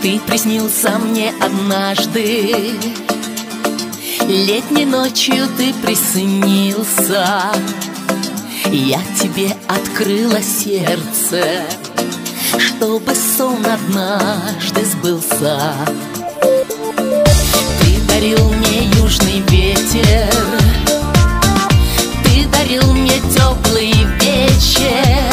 Ты приснился мне однажды, летней ночью ты приснился. Я тебе открыла сердце, чтобы сон однажды сбылся. Ты дарил мне южный ветер, ты дарил мне теплый вечер.